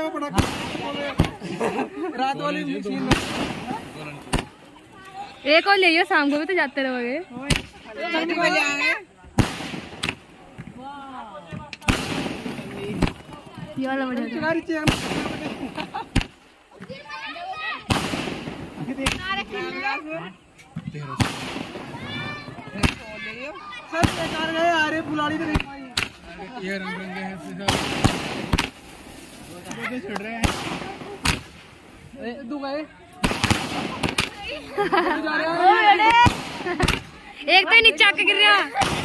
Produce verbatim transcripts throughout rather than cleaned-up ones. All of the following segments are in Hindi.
बड़ा रात वाली मशीन। एक और ले शाम को भी तो जाते रहोगे। ये वाला बढ़िया। सर गए आ रहे फुलाड़ी तो नहीं पाई। ये रंग बिरंगे हैं छिड़ रहे हैं। दो गए एक तो नीचे आके गिर रहा।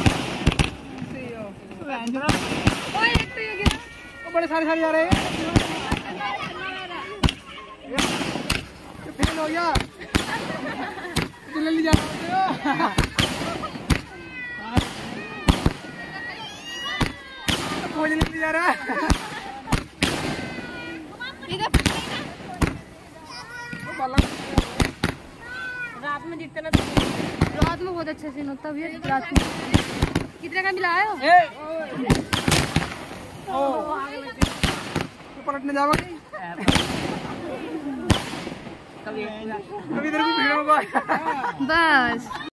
एक तो ये गिरा। बड़े सारे सारे जा रहे हैं। फेल हो गया। जल्दी जा कोई जल्दी जा रहा है। रात में दिखता ना, रात में बहुत अच्छा सीन होता है। रात में कितने का मिला है? पलटने जाओगे कभी इधर भी भीड़ होगा। बस।